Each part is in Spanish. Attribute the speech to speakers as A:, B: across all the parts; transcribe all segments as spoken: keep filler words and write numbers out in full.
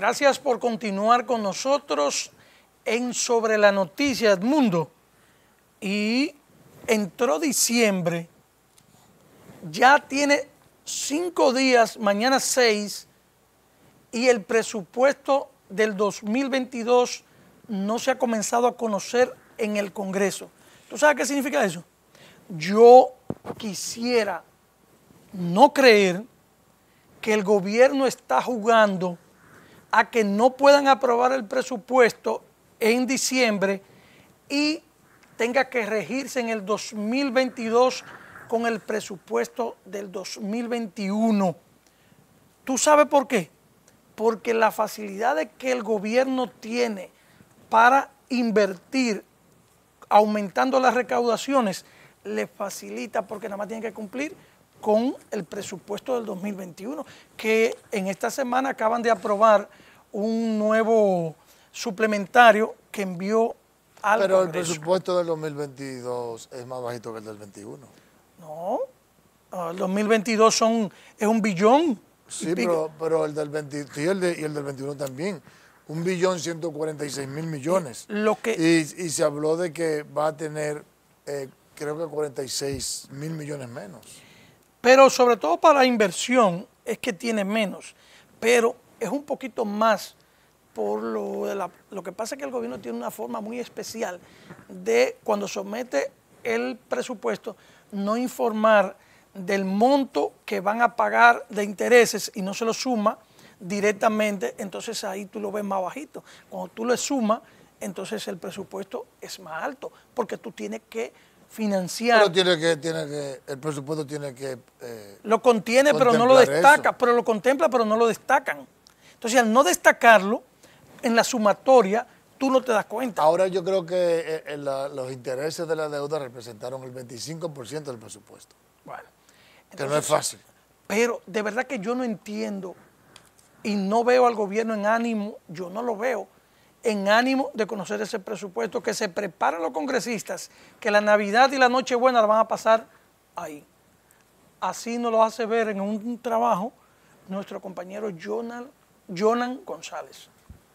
A: Gracias por continuar con nosotros en Sobre la Noticia, Edmundo. Y entró diciembre, ya tiene cinco días, mañana seis, y el presupuesto del dos mil veintidós no se ha comenzado a conocer en el Congreso. ¿Tú sabes qué significa eso? Yo quisiera no creer que el gobierno está jugando a que no puedan aprobar el presupuesto en diciembre y tenga que regirse en el dos mil veintidós con el presupuesto del dos mil veintiuno. ¿Tú sabes por qué? Porque la facilidad que el gobierno tiene para invertir aumentando las recaudaciones le facilita, porque nada más tiene que cumplir con el presupuesto del dos mil veintiuno, que en esta semana acaban de aprobar un nuevo suplementario que envió al
B: Pero
A: Congreso.
B: El presupuesto del dos mil veintidós es más bajito que el del veintiuno.
A: No, el dos mil veintidós son, es un billón.
B: Sí, pero, pero el del veinte, sí, el de, y el del veintiuno también. Un billón ciento cuarenta y seis mil millones.
A: Lo que,
B: y, y se habló de que va a tener, eh, creo que cuarenta y seis mil millones menos.
A: Pero sobre todo para inversión es que tiene menos. Pero es un poquito más por lo de la... Lo que pasa es que el gobierno tiene una forma muy especial de, cuando somete el presupuesto, no informar del monto que van a pagar de intereses y no se lo suma directamente, entonces ahí tú lo ves más bajito. Cuando tú le sumas, entonces el presupuesto es más alto, porque tú tienes que financiar.
B: Pero tiene que, tiene que, el presupuesto tiene que... Eh,
A: lo contiene, pero no lo destaca, eso. pero lo contempla, pero no lo destacan. Entonces, al no destacarlo, en la sumatoria, tú no te das cuenta.
B: Ahora yo creo que eh, la, los intereses de la deuda representaron el veinticinco por ciento del presupuesto.
A: Bueno. Entonces,
B: que no es fácil.
A: Pero de verdad que yo no entiendo y no veo al gobierno en ánimo, yo no lo veo, en ánimo de conocer ese presupuesto, que se preparen los congresistas, que la Navidad y la Nochebuena la van a pasar ahí. Así nos lo hace ver en un trabajo nuestro compañero Jonan, Jonan González.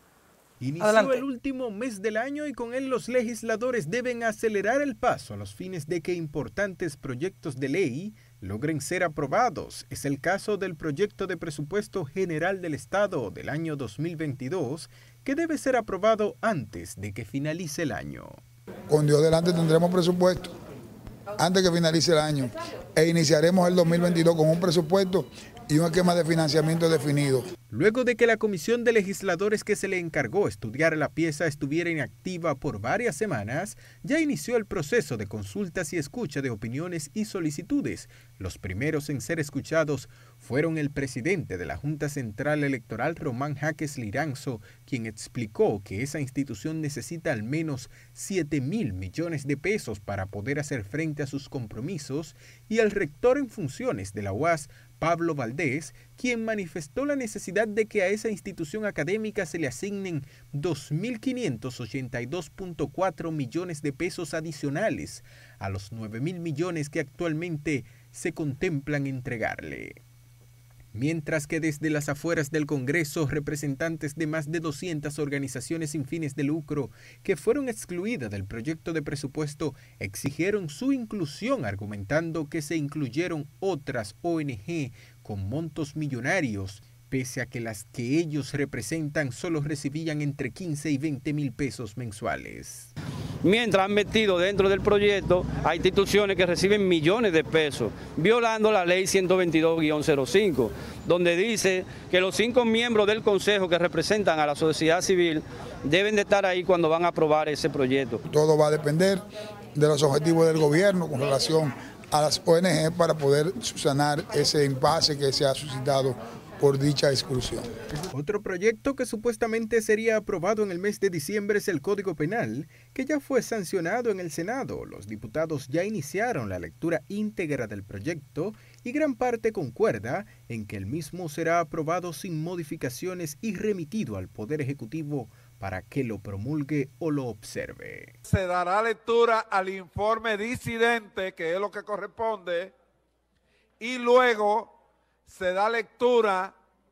C: Inició
A: Adelante.
C: El último mes del año y con él los legisladores deben acelerar el paso a los fines de que importantes proyectos de ley logren ser aprobados. Es el caso del proyecto de presupuesto general del Estado del año dos mil veintidós, que debe ser aprobado antes de que finalice el año.
D: Con Dios delante tendremos presupuesto antes que finalice el año e iniciaremos el dos mil veintidós con un presupuesto y un esquema de financiamiento definido.
C: Luego de que la comisión de legisladores que se le encargó estudiar la pieza estuviera inactiva por varias semanas, ya inició el proceso de consultas y escucha de opiniones y solicitudes. Los primeros en ser escuchados fueron el presidente de la Junta Central Electoral, Román Jaques Liranzo, quien explicó que esa institución necesita al menos siete mil millones de pesos para poder hacer frente a sus compromisos, y el rector en funciones de la U A S, Pablo Valdés, quien manifestó la necesidad de que a esa institución académica se le asignen dos mil quinientos ochenta y dos punto cuatro millones de pesos adicionales a los nueve mil millones que actualmente se contemplan entregarle. Mientras que desde las afueras del Congreso, representantes de más de doscientas organizaciones sin fines de lucro que fueron excluidas del proyecto de presupuesto exigieron su inclusión, argumentando que se incluyeron otras O N G con montos millonarios, pese a que las que ellos representan solo recibían entre quince y veinte mil pesos mensuales.
E: Mientras han metido dentro del proyecto a instituciones que reciben millones de pesos, violando la ley ciento veintidós guión cero cinco, donde dice que los cinco miembros del Consejo que representan a la sociedad civil deben de estar ahí cuando van a aprobar ese proyecto.
D: Todo va a depender de los objetivos del gobierno con relación a las O N G para poder subsanar ese impasse que se ha suscitado por dicha exclusión.
C: Otro proyecto que supuestamente sería aprobado en el mes de diciembre es el Código Penal, que ya fue sancionado en el Senado. Los diputados ya iniciaron la lectura íntegra del proyecto y gran parte concuerda en que el mismo será aprobado sin modificaciones y remitido al Poder Ejecutivo para que lo promulgue o lo observe.
F: Se dará lectura al informe disidente, que es lo que corresponde, y luego se da lectura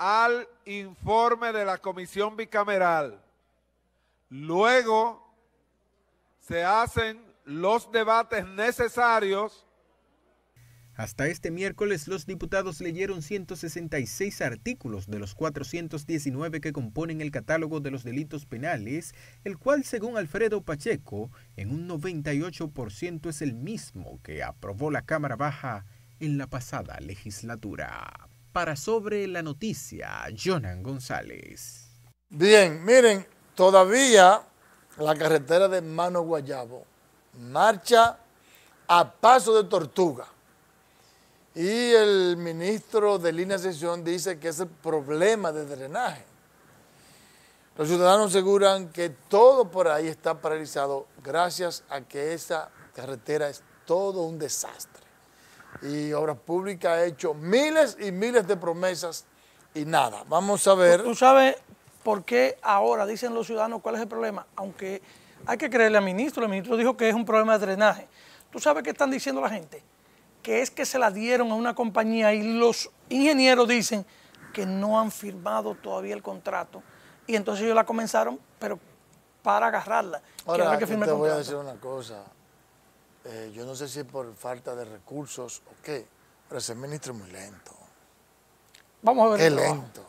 F: al informe de la comisión bicameral. Luego se hacen los debates necesarios.
C: Hasta este miércoles, los diputados leyeron ciento sesenta y seis artículos de los cuatrocientos diecinueve que componen el catálogo de los delitos penales, el cual, según Alfredo Pacheco, en un noventa y ocho por ciento es el mismo que aprobó la Cámara Baja en la pasada legislatura. Para Sobre la Noticia, Jonan González.
B: Bien, miren, todavía la carretera de Mano Guayabo marcha a paso de tortuga. Y el ministro de Línea de Ascensión dice que es el problema de drenaje. Los ciudadanos aseguran que todo por ahí está paralizado gracias a que esa carretera es todo un desastre. Y Obras Públicas ha hecho miles y miles de promesas y nada. Vamos a ver.
A: ¿Tú sabes por qué ahora dicen los ciudadanos cuál es el problema? Aunque hay que creerle al ministro, el ministro dijo que es un problema de drenaje. ¿Tú sabes qué están diciendo la gente? Que es que se la dieron a una compañía y los ingenieros dicen que no han firmado todavía el contrato. Y entonces ellos la comenzaron, pero para agarrarla.
B: Ahora,
A: que
B: que te voy a decir una cosa. Eh, yo no sé si es por falta de recursos o qué, pero ese ministro es muy lento.
A: Vamos a ver
B: Qué
A: el trabajo.
B: lento.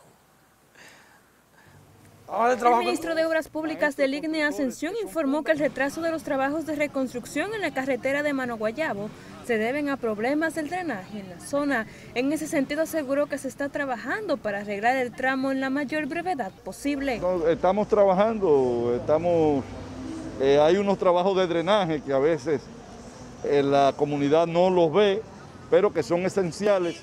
G: El ministro de Obras Públicas de Línea de Ascensión informó que el retraso de los trabajos de reconstrucción en la carretera de Mano Guayabo se deben a problemas del drenaje en la zona. En ese sentido aseguró que se está trabajando para arreglar el tramo en la mayor brevedad posible.
H: No, estamos trabajando, estamos, eh, hay unos trabajos de drenaje que a veces eh, la comunidad no los ve, pero que son esenciales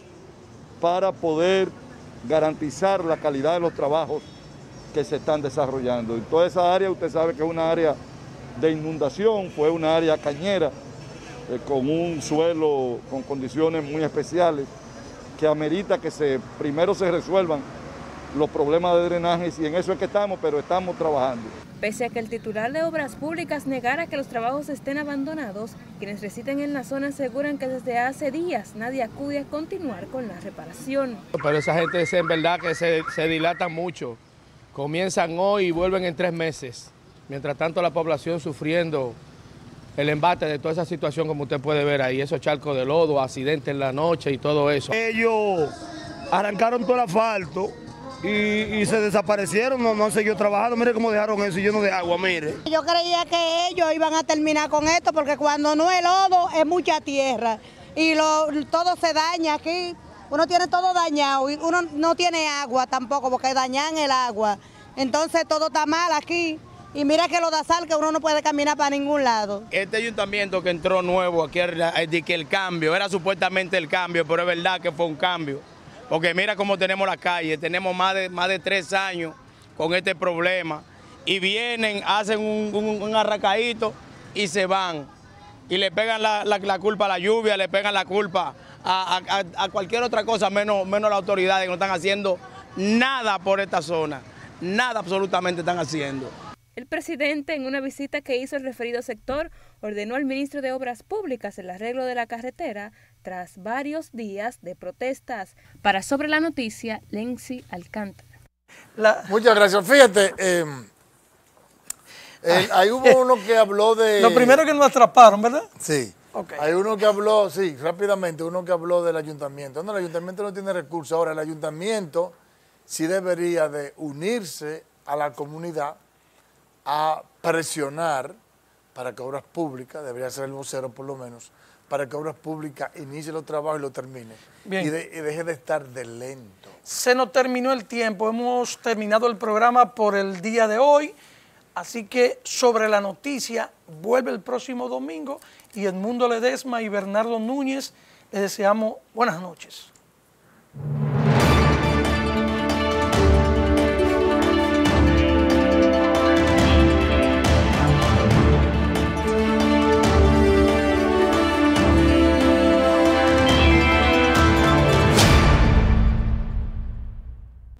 H: para poder garantizar la calidad de los trabajos que se están desarrollando. En toda esa área, usted sabe que es una área de inundación, fue una área cañera, eh, con un suelo con condiciones muy especiales, que amerita que se, primero se resuelvan los problemas de drenaje, y en eso es que estamos, pero estamos trabajando.
G: Pese a que el titular de Obras Públicas negara que los trabajos estén abandonados, quienes residen en la zona aseguran que desde hace días nadie acude a continuar con la reparación.
I: Pero esa gente es en verdad que se, se dilatan mucho. Comienzan hoy y vuelven en tres meses. Mientras tanto la población sufriendo el embate de toda esa situación, como usted puede ver ahí, esos charcos de lodo, accidentes en la noche y todo eso.
J: Ellos arrancaron todo el asfalto y, y se desaparecieron, no, no han seguido trabajando. Mire cómo dejaron eso lleno de agua, mire.
K: Yo creía que ellos iban a terminar con esto porque cuando no es lodo es mucha tierra y lo, todo se daña aquí. Uno tiene todo dañado y uno no tiene agua tampoco porque dañan el agua. Entonces todo está mal aquí. Y mira que lo da sal que uno no puede caminar para ningún lado.
I: Este ayuntamiento que entró nuevo aquí, de que el cambio, era supuestamente el cambio, pero es verdad que fue un cambio. Porque mira cómo tenemos la calle, tenemos más de, más de tres años con este problema. Y vienen, hacen un, un, un arracaíto y se van. Y le pegan la, la, la culpa a la lluvia, le pegan la culpa A, a, a cualquier otra cosa, menos, menos las autoridades que no están haciendo nada por esta zona, nada absolutamente están haciendo.
G: El presidente, en una visita que hizo el referido sector, ordenó al ministro de Obras Públicas el arreglo de la carretera tras varios días de protestas. Para Sobre la Noticia, Lenzi Alcántara.
B: La... Muchas gracias. Fíjate, eh, eh, ahí hubo uno que habló de...
A: Lo primero que nos atraparon, ¿verdad?
B: Sí. Okay. Hay uno que habló, sí, rápidamente, uno que habló del ayuntamiento. No, el ayuntamiento no tiene recursos. Ahora, el ayuntamiento sí debería de unirse a la comunidad a presionar para que Obras Públicas, debería ser el vocero por lo menos, para que Obras Públicas inicie los trabajos y lo termine. Bien. Y, de, y deje de estar de lento.
A: Se nos terminó el tiempo, hemos terminado el programa por el día de hoy. Así que Sobre la Noticia vuelve el próximo domingo y Edmundo Ledesma y Bernardo Núñez les deseamos buenas noches.